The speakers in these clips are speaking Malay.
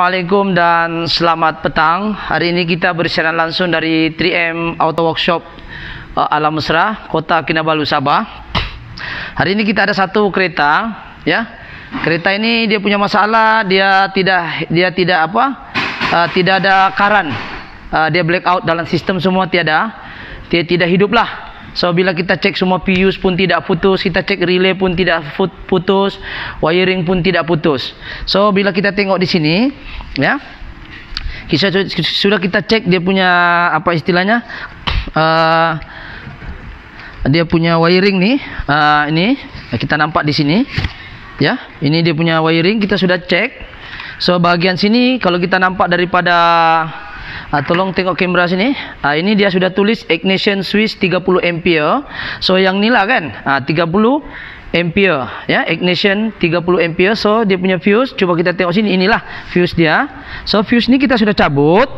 Assalamualaikum dan selamat petang. Hari ini kita bersiaran langsung dari 3M Auto Workshop Alam Mesra, Kota Kinabalu, Sabah. Hari ini kita ada satu kereta, ya. Kereta ini dia punya masalah, tidak ada karan. Dia blackout dalam sistem semua tiada. Dia tidak hidup lah. So bila kita cek semua fuse pun tidak putus, kita cek relay pun tidak putus, wiring pun tidak putus. So bila kita tengok di sini, ya, sudah kita cek dia punya apa istilahnya, dia punya wiring nih, ini kita nampak di sini, ya, ini dia punya wiring kita sudah cek. So bagian sini kalau kita nampak daripada tolong tengok kamera sini. Ini dia sudah tulis ignition switch 30 ampere. So yang ni lah kan, 30 ampere, ya, ignition 30 ampere. So dia punya fuse, coba kita tengok sini, inilah fuse dia. So fuse ni kita sudah cabut.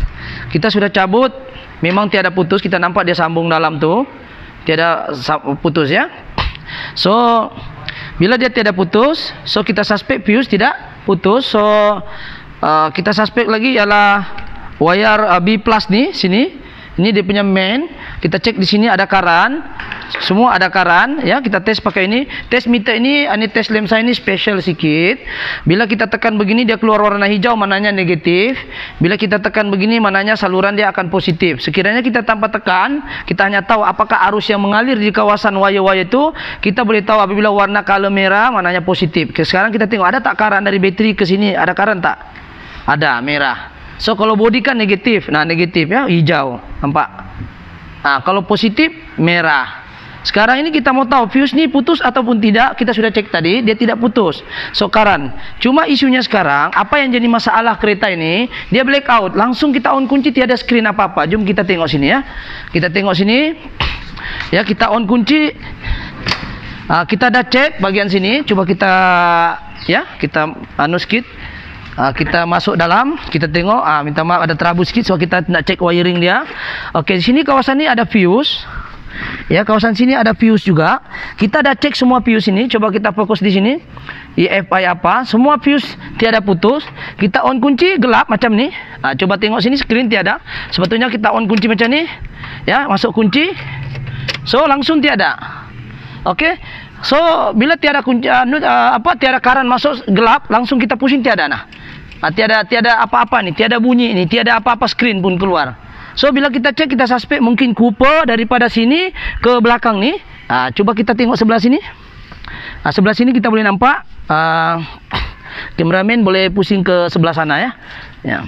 Memang tiada putus, kita nampak dia sambung dalam tu, tiada putus, ya. So bila dia tiada putus, so kita suspek fuse tidak putus. So kita suspek lagi ialah wire B plus nih, sini. Ini dia punya main. Kita cek di sini ada karan. Semua ada karan, ya. Kita tes pakai ini. Tes meter ini tes lem saya ini special sikit. Bila kita tekan begini dia keluar warna hijau, mananya negatif. Bila kita tekan begini mananya saluran dia akan positif. Sekiranya kita tanpa tekan, kita hanya tahu apakah arus yang mengalir di kawasan wire-wire itu, kita boleh tahu apabila warna color merah mananya positif. Sekarang kita tengok ada tak karan dari bateri ke sini, ada karan tak? Ada, merah. So kalau body kan negatif, negatif, ya, hijau, nampak. Kalau positif merah. Sekarang ini kita mau tahu fuse ni putus ataupun tidak. Kita sudah cek tadi, dia tidak putus. So karan. Cuma isunya sekarang, apa yang jadi masalah kereta ini? Dia blackout. Langsung kita on kunci, tiada screen apa-apa. Jom kita tengok sini, ya. Kita tengok sini. Ya, kita on kunci. Kita dah cek bagian sini. Coba kita, ya, kita sikit. Kita masuk dalam, kita tengok, minta maaf ada trouble sikit, so kita nak cek wiring dia. Okey, di sini kawasan ni ada fuse. Ya, kawasan sini ada fuse juga. Kita dah cek semua fuse ini. Coba kita fokus di sini. EFI apa? Semua fuse tiada putus. Kita on kunci gelap macam ni. Coba tengok sini screen tiada. Sebetulnya kita on kunci macam ni. Ya, masuk kunci. So langsung tiada. Okey. So bila tiada kunci tiada karan masuk gelap, langsung kita pusing tiada tiada apa-apa nih, tiada bunyi ini, tiada apa-apa screen pun keluar. So bila kita cek, kita suspek mungkin Cooper daripada sini ke belakang nih. Coba kita tengok sebelah sini. Sebelah sini kita boleh nampak. Kameramen boleh pusing ke sebelah sana, ya. Ya.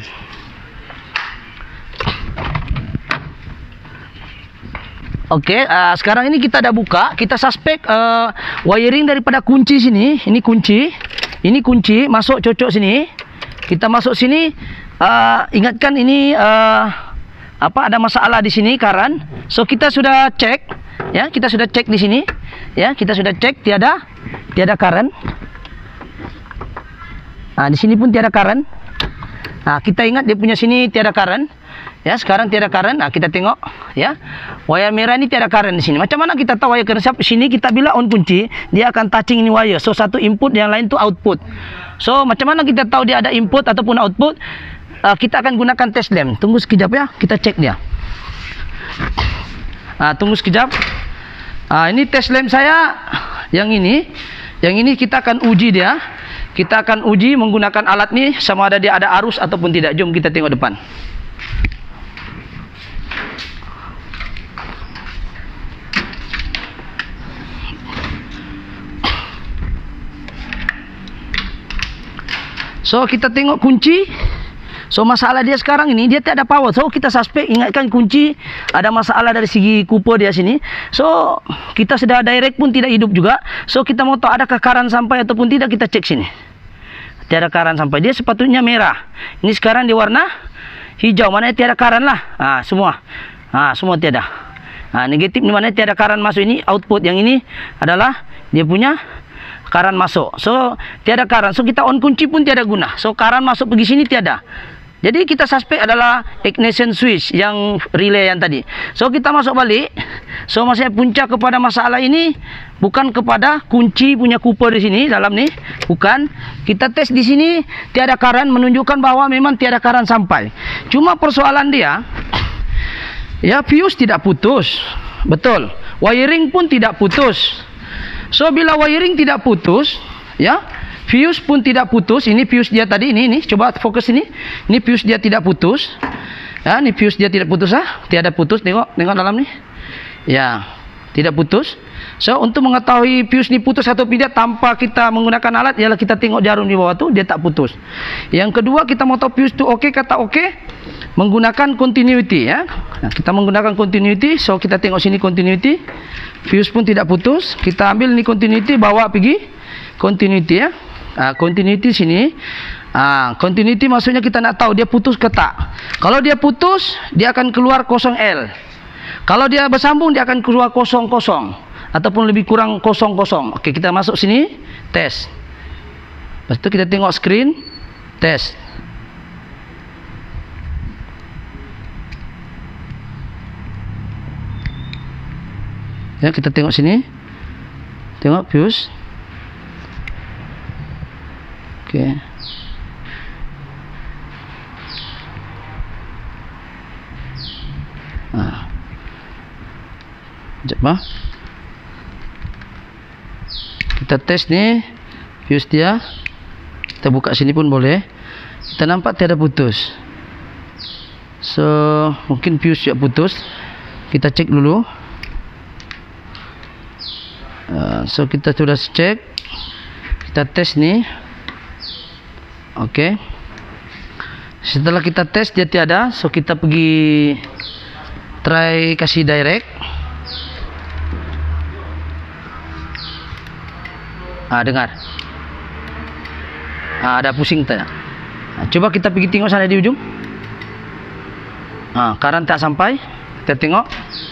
Oke, sekarang ini kita dah buka, kita suspek wiring daripada kunci sini. Ini kunci masuk cocok sini. Kita masuk sini, ingatkan ini ada masalah di sini karan. So kita sudah cek, ya, kita sudah cek di sini, ya, kita sudah cek tiada karan. Di sini pun tiada karan. Kita ingat dia punya sini tiada karan. Ya, sekarang tiada karan. Kita tengok, ya. Wire merah ini tiada karan di sini. Macam mana kita tahu wire karan? Sini kita bila on kunci, dia akan touching ini wire. So satu input, yang lain tu output. So macam mana kita tahu dia ada input ataupun output? Kita akan gunakan test lamp. Tunggu sekejap, ya. Kita cek dia. Tunggu sekejap. Ini test lamp saya yang ini. Yang ini kita akan uji dia. Kita akan uji menggunakan alat ni sama ada dia ada arus ataupun tidak. Jom kita tengok depan. So kita tengok kunci. So masalah dia sekarang ini, dia tak ada power. So kita suspek, ingatkan kunci ada masalah dari segi Cooper dia sini. So kita sudah direct pun tidak hidup juga. So kita mau tahu adakah karan sampai ataupun tidak, kita cek sini. Tiada karan sampai. Dia sepatutnya merah. Ini sekarang di warna hijau. Mana tiada karan lah. Semua. Semua tiada. Negatif ni mana tiada karan masuk, ini output. Yang ini adalah dia punya karan masuk. So tiada karan. So kita on kunci pun tiada guna. So karan masuk pergi sini tiada. Jadi kita suspek adalah ignition switch yang relay yang tadi. So kita masuk balik. So maksudnya puncak kepada masalah ini bukan kepada kunci punya Cooper di sini dalam nih, bukan. Kita tes di sini tiada current, menunjukkan bahwa memang tiada current sampai. Cuma persoalan dia, ya fuse tidak putus, betul. Wiring pun tidak putus. So bila wiring tidak putus, ya. Fuse pun tidak putus. Ini fuse dia tadi, ini coba fokus ini. Ini fuse dia tidak putus. Ya, ini fuse dia tidak putus tiada putus. Tengok dalam nih. Ya, tidak putus. So untuk mengetahui fuse ini putus atau tidak tanpa kita menggunakan alat, ialah kita tengok jarum di bawah tuh dia tak putus. Yang kedua kita mau tahu fuse itu oke kata oke, menggunakan continuity ya. Nah, kita menggunakan continuity. So kita tengok sini continuity. Fuse pun tidak putus. Kita ambil ini continuity, bawa pergi continuity ya. Continuity sini. Continuity maksudnya kita nak tahu dia putus ke tak. Kalau dia putus, dia akan keluar 0L. Kalau dia bersambung, dia akan keluar 00 ataupun lebih kurang 00. Oke, kita masuk sini, tes. Lepas itu kita tengok screen, tes. Ya, kita tengok sini. Tengok fuse. Oke. Sekejap. Kita tes nih fuse dia. Kita buka sini pun boleh. Kita nampak tiada putus. So mungkin fuse tidak putus. Kita cek dulu. So kita sudah cek. Kita tes nih. Oke. Setelah kita tes dia tiada, so kita pergi try kasih direct. Dengar. Ada pusing tak? Coba kita pergi tengok sana di ujung. Current tak sampai. Kita tengok.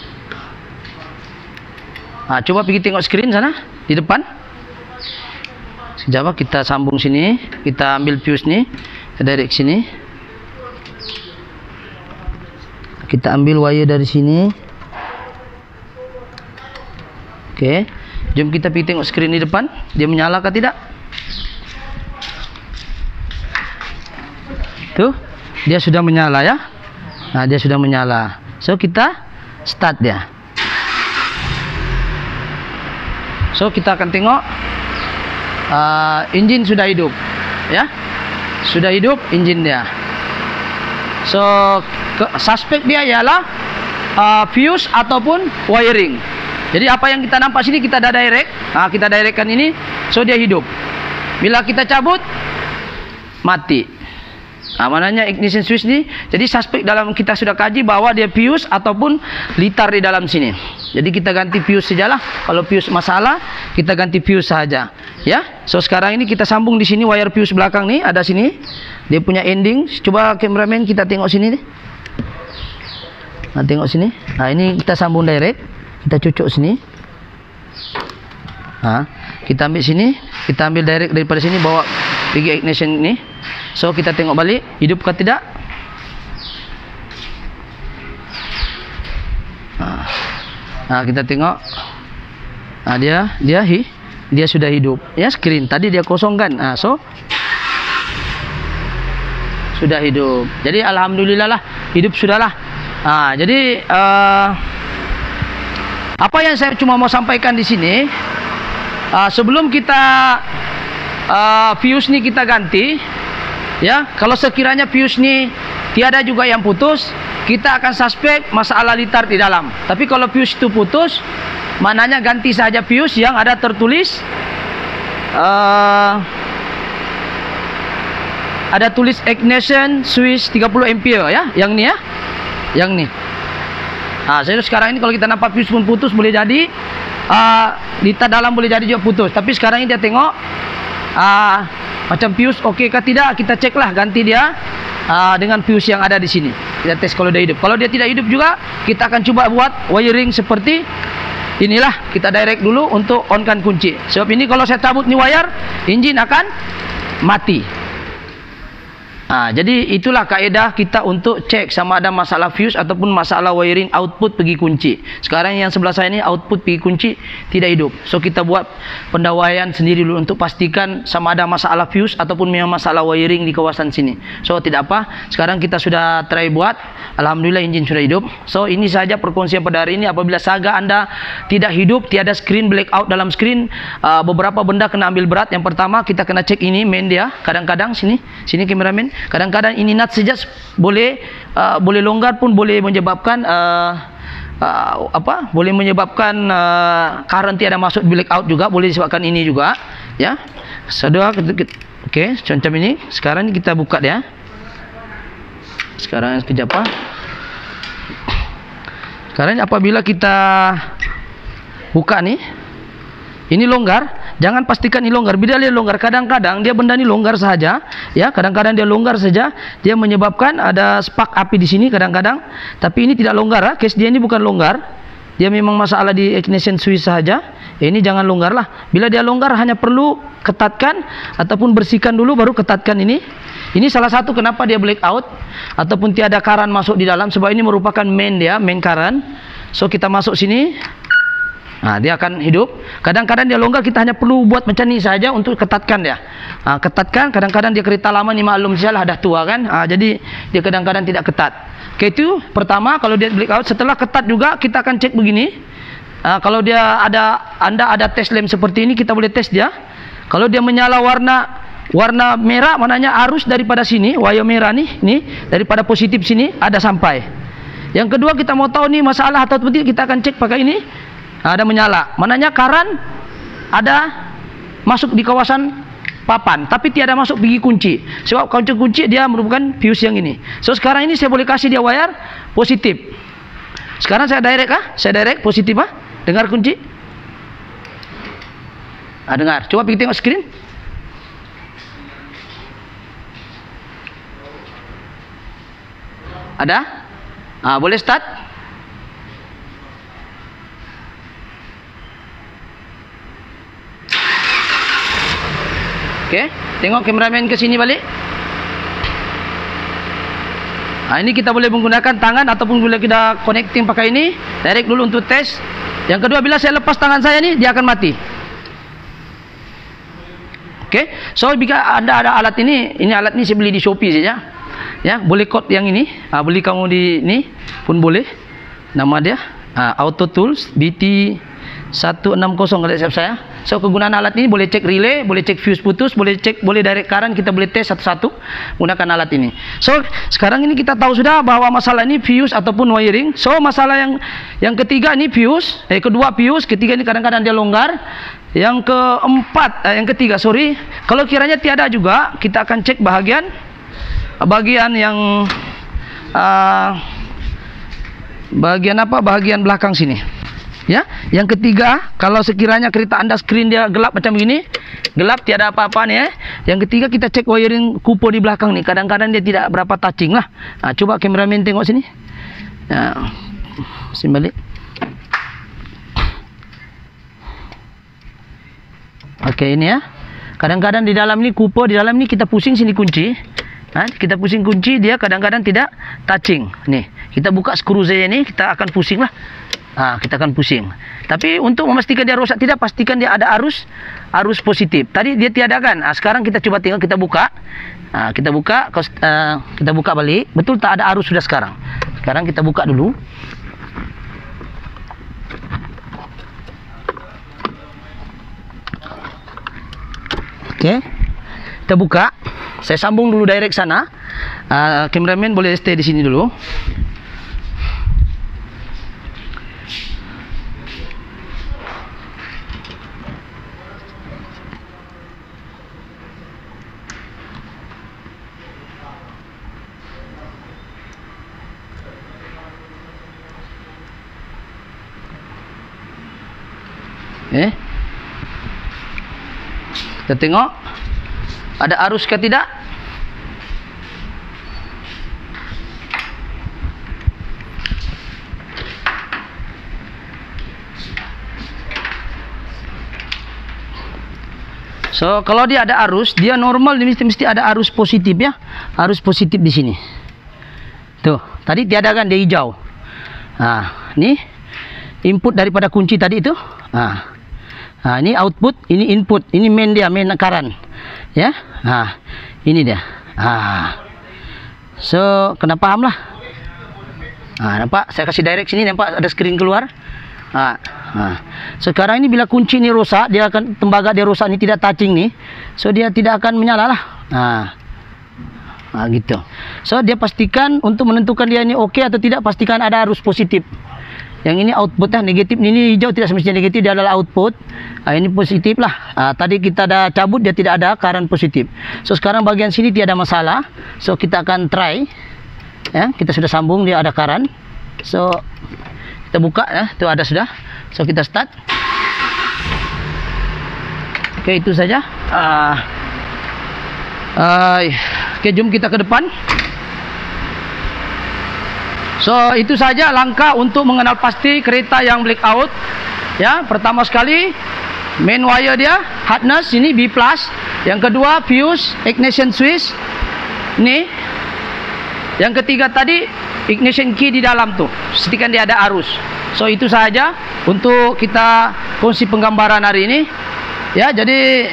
Coba pergi tengok screen sana di depan. Sekejap, kita sambung sini. Kita ambil fuse ni, kita direct sini. Kita ambil wire dari sini. Oke. Jom kita pergi tengok screen di depan. Dia menyala ke tidak? Tuh, dia sudah menyala ya. Dia sudah menyala. So kita start dia. So kita akan tengok engine sudah hidup ya. Sudah hidup engine dia. So suspek dia ialah fuse ataupun wiring. Jadi apa yang kita nampak sini kita dah direct. Kita directkan ini, so dia hidup. Bila kita cabut, mati. Maknanya ignition switch ni. Jadi suspek dalam kita sudah kaji bahwa dia fuse ataupun litar di dalam sini. Jadi kita ganti fuse sajalah. Kalau fuse masalah, kita ganti fuse saja. Ya. So sekarang ini kita sambung di sini wire fuse belakang ni ada sini. Dia punya ending. Coba kameramen kita tengok sini nih. Tengok sini. Ini kita sambung direct. Kita cucuk sini. Kita ambil sini, kita ambil direct daripada sini bawa pergi ignition ni. So kita tengok balik hidup ke tidak. Kita tengok. Dia sudah hidup. Ya, screen tadi dia kosong kan. So sudah hidup. Jadi alhamdulillah lah, hidup sudahlah. Jadi apa yang saya cuma mau sampaikan di sini, sebelum kita fuse ni kita ganti, ya, kalau sekiranya fuse ni tiada juga yang putus, kita akan suspek masalah litar di dalam. Tapi kalau fuse itu putus, maknanya ganti saja fuse yang ada tertulis ada tulis ignition switch 30 ampere ya, yang ni ya, yang ni. Saya sekarang ini kalau kita nampak fuse pun putus, boleh jadi litar dalam boleh jadi juga putus. Tapi sekarang ini dia tengok macam fuse oke kah tidak, kita ceklah ganti dia dengan fuse yang ada di sini. Kita tes kalau dia hidup. Kalau dia tidak hidup juga, kita akan coba buat wiring seperti inilah. Kita direct dulu untuk onkan kunci. Sebab ini kalau saya cabut ni wire, engine akan mati. Jadi itulah kaedah kita untuk cek sama ada masalah fuse ataupun masalah wiring output pergi kunci. Sekarang yang sebelah saya ini output pergi kunci tidak hidup. So kita buat pendawaian sendiri dulu untuk pastikan sama ada masalah fuse ataupun memang masalah wiring di kawasan sini. So tidak apa. Sekarang kita sudah try buat. Alhamdulillah engine sudah hidup. So ini saja perkongsian pada hari ini. Apabila saga Anda tidak hidup, tiada screen blackout dalam screen, beberapa benda kena ambil berat. Yang pertama kita kena cek ini main dia. Kadang-kadang sini kameramen. Kadang-kadang ini nut saja boleh longgar pun boleh menyebabkan boleh menyebabkan current tiada masuk blackout juga, boleh disebabkan ini juga ya. Sudah okey, macam ini. Sekarang kita buka dia. Sekarang sekejap Sekarang apabila kita buka nih, ini longgar. Jangan pastikan ini longgar. Bila dia longgar, kadang-kadang dia benda ini longgar saja, ya. Kadang-kadang dia longgar saja, dia menyebabkan ada spark api di sini kadang-kadang. Tapi ini tidak longgar, case dia ini bukan longgar. Dia memang masalah di ignition switch saja. Ini jangan longgar lah. Bila dia longgar, hanya perlu ketatkan ataupun bersihkan dulu, baru ketatkan ini. Ini salah satu kenapa dia blackout ataupun tiada current masuk di dalam, sebab ini merupakan main current. So kita masuk sini. Dia akan hidup. Kadang-kadang dia longgar, kita hanya perlu buat macam ni saja untuk ketatkan dia. Ketatkan. Kadang-kadang dia kereta lama ni maklum sajalah, dah tua kan. Jadi dia kadang-kadang tidak ketat. Okay, itu pertama. Kalau dia blackout, setelah ketat juga kita akan cek begini. Kalau dia anda ada test lamp seperti ini, kita boleh test dia. Kalau dia menyala warna merah, maknanya arus daripada sini, wire merah nih daripada positif sini ada sampai. Yang kedua, kita mau tahu nih masalah atau tidak, kita akan cek pakai ini. Ada menyala, maknanya current ada masuk di kawasan papan, tapi tiada masuk pergi kunci. Sebab kunci dia merupakan fuse yang ini. So sekarang ini saya boleh kasih dia wire positif. Sekarang saya direct Saya direct positif Dengar kunci? Dengar. Coba pergi tengok screen. Ada? Boleh start? Okey, tengok kameramen ke sini balik. Ini kita boleh menggunakan tangan ataupun boleh kita connecting pakai ini. Direct dulu untuk test. Yang kedua, bila saya lepas tangan saya ni, dia akan mati. Okey, so jika anda ada alat ini alat ini saya beli di Shopee saja. Ya, boleh kod yang ini. Beli kamu di ini pun boleh. Nama dia Auto Tools BT 160 kalau siap saya. So kegunaan alat ini boleh cek relay, boleh cek fuse putus, boleh direct current, kita boleh tes satu-satu gunakan alat ini. So sekarang ini kita tahu sudah bahwa masalah ini fuse ataupun wiring. So masalah yang ketiga ini fuse, kedua fuse, ketiga ini kadang-kadang dia longgar. Yang keempat, ketiga kalau kiranya tiada juga, kita akan cek bagian yang bagian belakang sini. Ya, yang ketiga, kalau sekiranya kereta anda screen dia gelap macam ini, gelap tiada apa-apa nih. Yang ketiga, kita cek wiring kupo di belakang nih. Kadang-kadang dia tidak berapa touching lah. Coba kameramen tengok sini. Sini balik. Oke, ini ya. Kadang-kadang di dalam ini kupo, di dalam ini kita pusing sini kunci. Kita pusing kunci, dia kadang-kadang tidak touching. Nih, kita buka skru saja ini, kita akan pusing lah. Kita akan pusing. Tapi untuk memastikan dia rosak tidak, pastikan dia ada arus positif. Tadi dia tiada kan. Sekarang kita coba tinggal kita buka. Kita buka balik. Betul tak ada arus sudah sekarang. Sekarang kita buka dulu. Oke. Kita buka. Saya sambung dulu direct sana. Kameramen boleh stay di sini dulu. Kita tengok ada arus ke tidak. So kalau dia ada arus, dia normal mesti ada arus positif ya. arus positif di sini. Tuh, tadi tiada kan, dia hijau. Nah, ini input daripada kunci tadi itu. Nah, ini output, ini input, ini main dia, main current. Ya. Nah, ini dia. So, kena paham lah. Nampak? Saya kasih direct sini, nampak ada screen keluar. Sekarang ini bila kunci ini rosak, dia akan, tembaga dia rosak, ini tidak touching nih. So, dia tidak akan menyala lah. Gitu. So, dia pastikan untuk menentukan dia ini oke atau tidak, pastikan ada arus positif. Yang ini output lah, negatif. Ini hijau tidak semestinya negatif, dia adalah output. Ini positif lah. Tadi kita dah cabut, dia tidak ada current positif. So, sekarang bagian sini tiada masalah. So, kita akan try. Ya, kita sudah sambung, dia ada current. So, kita buka ya, itu ada sudah. So, kita start. Oke, itu saja. Oke, jom kita ke depan. So, itu saja langkah untuk mengenal pasti kereta yang blackout. Ya, pertama sekali main wire dia, hardness ini B+. Yang kedua fuse, ignition switch. Ini. Yang ketiga tadi ignition key di dalam tuh. Pastikan dia ada arus. So, itu saja untuk kita kongsi penggambaran hari ini. Ya, jadi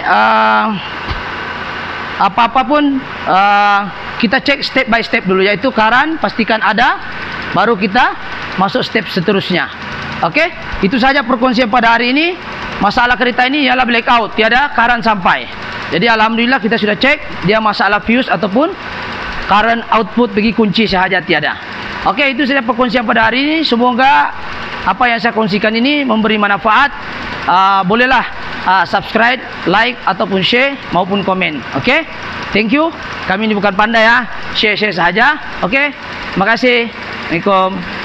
apa-apa pun kita cek step by step dulu, yaitu current pastikan ada, baru kita masuk step seterusnya. Oke, itu saja perkongsian pada hari ini. Masalah kereta ini ialah blackout, tiada current sampai. Jadi alhamdulillah kita sudah cek, dia masalah fuse ataupun current output bagi kunci sahaja tiada. Oke, itu saja perkongsian pada hari ini. Semoga apa yang saya kongsikan ini memberi manfaat. Bolehlah subscribe, like ataupun share maupun komen. Oke, thank you. Kami ini bukan pandai ya, share sahaja. Oke, terima kasih. Assalamualaikum.